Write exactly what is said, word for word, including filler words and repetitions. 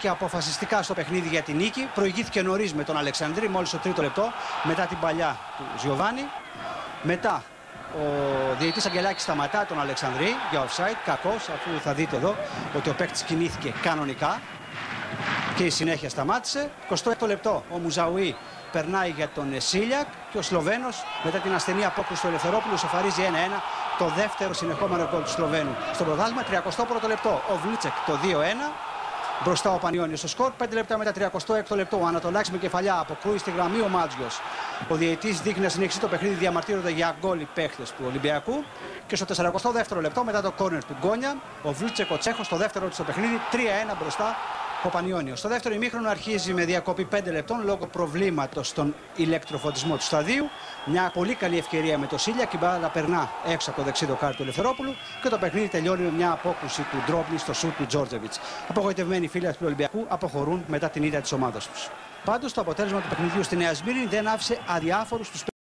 και αποφασιστικά στο παιχνίδι για την νίκη. Προηγήθηκε νωρίς με τον Αλεξανδρή, μόλις το τρίτο λεπτό, μετά την παλιά του Γιωβάνι. Μετά ο διαιτητής Αγγελάκης σταματά τον Αλεξανδρή για offside, κακός, αφού θα δείτε εδώ ότι ο παίκτης κινήθηκε κανονικά και η συνέχεια σταμάτησε. εικοστό έκτο λεπτό ο Μουζαουί περνάει για τον Σίλιακ και ο Σλοβαίνος μετά την ασθενή απόκρουση του Ελευθερόπουλου σοφαρίζει ένα ένα, το δεύτερο συνεχόμενο γκολ του Σλοβαίνου στο πρωτάθλημα. τριακοστό πρώτο λεπτό ο Βλούτσεκ το δύο ένα. Μπροστά ο Πανιώνιος στο σκορ. πέντε λεπτά μετά τριακοστό έκτο λεπτό ο Ανατολάκης με κεφαλιά αποκρούει στη γραμμή ο Μάτζιος. Ο διαιτητής δείχνει να συνεχίσει το παιχνίδι, διαμαρτύρονται για γκολ οι παίχτες του Ολυμπιακού. Και στο σαρανταοστό δεύτερο λεπτό μετά το κόρνερ του Γκόνια, ο Βλούτσεκ ο Τσέχος στο δεύτερο του στο παιχνίδι, τρία ένα μπροστά ο Πανιώνιος. Στο δεύτερο ημίχρονο αρχίζει με διακοπή πέντε λεπτών λόγω προβλήματος στον ηλεκτροφωτισμό του σταδίου. Μια πολύ καλή ευκαιρία με το Σίλια και η μπάλα περνά έξω από το δεξί δοκάρι του Ελευθερόπουλου και το παιχνίδι τελειώνει με μια απόκρουση του Ντρόμπλη στο σουτ του Τζόρτζεβιτς. Απογοητευμένοι φίλοι του Ολυμπιακού αποχωρούν μετά την ήττα της ομάδας τους. Πάντως το αποτέλεσμα του παιχνιδιού στη Νέα Σμύρνη δεν άφησε αδιάφορους τους